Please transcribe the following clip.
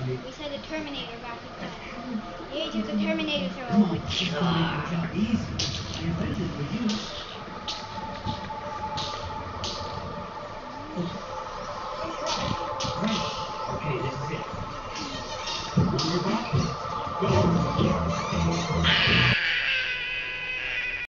We said the Terminator back in time. The age of the Terminator throw. Okay, this is it. Move your body. Go.